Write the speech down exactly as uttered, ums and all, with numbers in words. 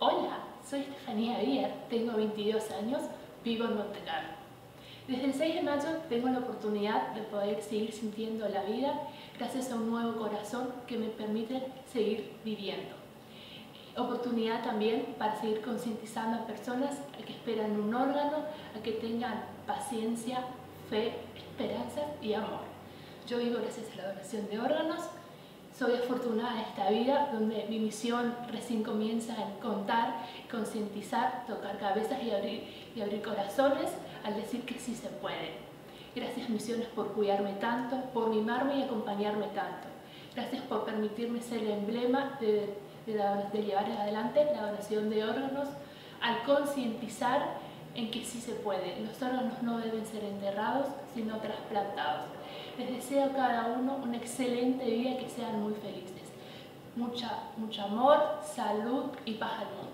Hola, soy Estefanía Bier, tengo veintidós años, vivo en Montecarlo. Desde el seis de mayo tengo la oportunidad de poder seguir sintiendo la vida gracias a un nuevo corazón que me permite seguir viviendo. Oportunidad también para seguir concientizando a personas a que esperan un órgano, a que tengan paciencia, fe, esperanza y amor. Yo vivo gracias a la donación de órganos. Soy afortunada en esta vida donde mi misión recién comienza en contar, concientizar, tocar cabezas y abrir, y abrir corazones al decir que sí se puede. Gracias misiones por cuidarme tanto, por mimarme y acompañarme tanto. Gracias por permitirme ser el emblema de, de, la, de llevar adelante la donación de órganos al concientizar en que sí se puede. Los órganos no deben ser enterrados, sino trasplantados. Les deseo a cada uno una excelente vida y que sean muy felices. Mucha, mucho amor, salud y paz al mundo.